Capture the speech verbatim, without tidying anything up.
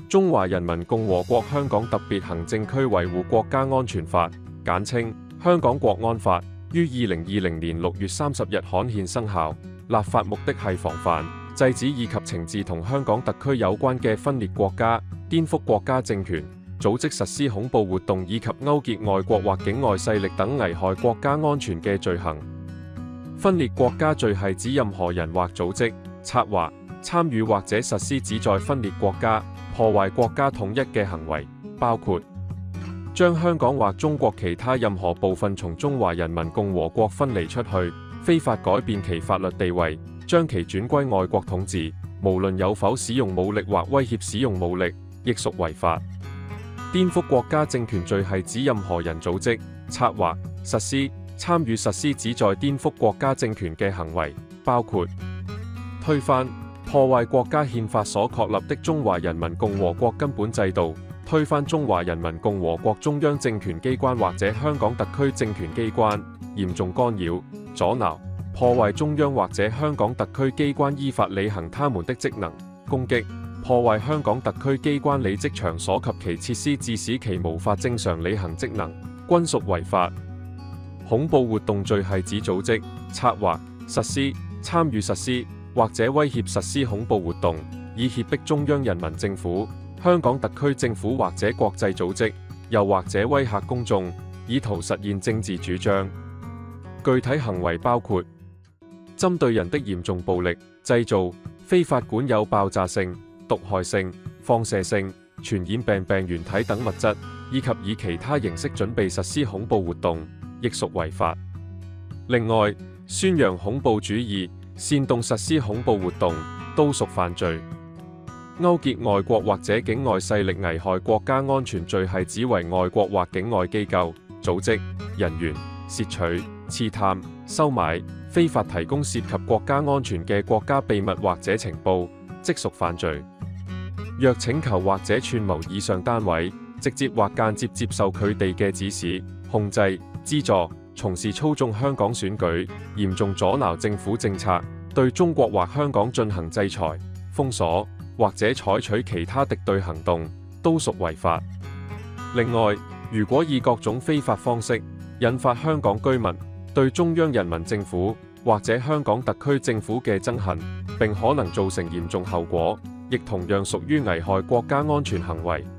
中華人民共和國香港特別行政區維護國家安全法，簡稱香港國安法，於二零二零年六月三十日刊憲生效。立法目的係防範、制止以及懲治同香港特區有關嘅分裂國家、顛覆國家政權、組織實施恐怖活動以及勾結外國或境外勢力等危害國家安全嘅罪行。分裂國家罪係指任何人或組織策劃、參與或者實施旨在分裂國家、破壞國家統一嘅行為，包括將香港或中國其他任何部分從中華人民共和國分離出去，非法改變其法律地位，將其轉歸外國統治，無論有否使用武力或威脅使用武力，亦屬違法。顛覆國家政權罪係指任何人組織、策劃、實施、參與實施旨在顛覆國家政權嘅行為，包括推翻、破壞國家憲法所確立的中華人民共和國根本制度，推翻中華人民共和國中央政權機關或者香港特區政權機關，嚴重干擾、阻撓、破壞中央或者香港特區機關依法履行他們的職能，攻擊、破壞香港特區機關履職場所及其設施，致使其無法正常履行職能，均屬違法。恐怖活動罪係指組織、策劃、實施、參與實施或者威脅實施恐怖活動，以脅迫中央人民政府、香港特區政府或者國際組織，又或者威嚇公眾，以圖實現政治主張。具體行為包括針對人的嚴重暴力、製造、非法管有爆炸性、毒害性、放射性、傳染病病原體等物質，以及以其他形式準備實施恐怖活動，亦屬違法。另外，宣揚恐怖主義、煽動實施恐怖活動，都屬犯罪。勾結外國或者境外勢力危害國家安全罪係指為外國或境外機構、組織、人員竊取、刺探、收買、非法提供涉及國家安全嘅國家秘密或者情報，即屬犯罪。若請求或者串謀以上單位直接或間接接受佢哋嘅指使、控制、資助、從事操縱香港選舉，嚴重阻撓政府政策，對中國或香港進行制裁、封鎖或者採取其他敵對行動，都屬違法。另外，如果以各種非法方式引發香港居民對中央人民政府或者香港特區政府嘅憎恨，並可能造成嚴重後果，亦同樣屬於危害國家安全行為。